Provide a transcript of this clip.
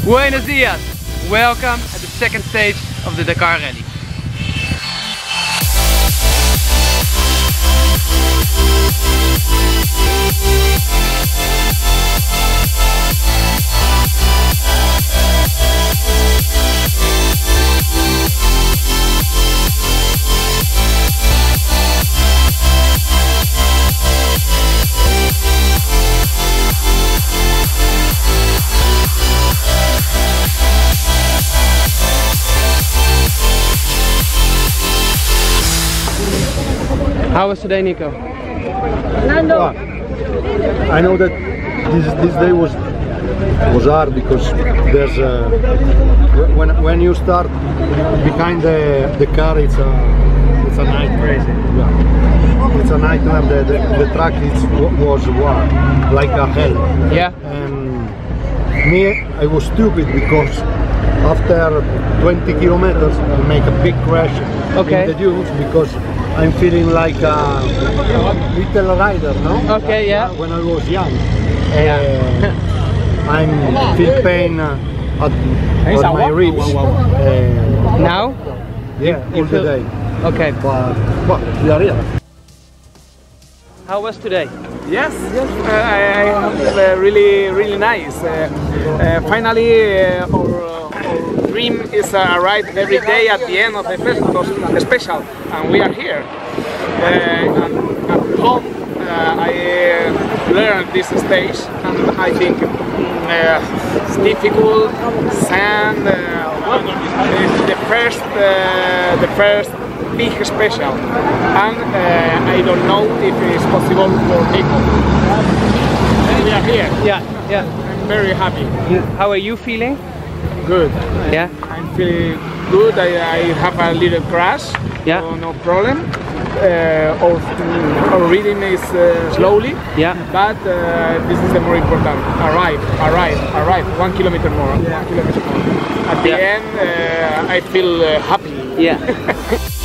Buenos dias! Welcome at the second stage of the Dakar Rally. How was today, Nico? Well, I know that this day was hard because there's when you start behind the car, it's a nightmare. Crazy. Yeah. It's a nightmare. The track was like a hell. Yeah. And me, I was stupid because after 20 kilometers I make a big crash in the dunes because I'm feeling like a little rider, no? Okay, yeah. When I was young, I feel pain at my ribs. Now? Yeah, all the day. Okay. But we are here. How was today? Yes, really nice. Finally, our dream is arrived every day at the end of the festival, special, and we are here. And at home, I learned this stage, and I think it's difficult. Sand, the first big special, and I don't know if it's possible for Nico. We are here. Yeah. I'm very happy. How are you feeling? Good. Yeah. I'm feeling good. I have a little crash. Yeah. So no problem. Our rhythm is slowly. Yeah. But this is the more important. Arrive. 1 kilometer more. 1 kilometer more. At the end, I feel happy. Yeah.